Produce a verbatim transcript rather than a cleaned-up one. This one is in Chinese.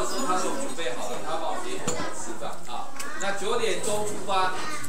时候他都准备好了，他帮我接口来吃饭啊。那九点钟出发。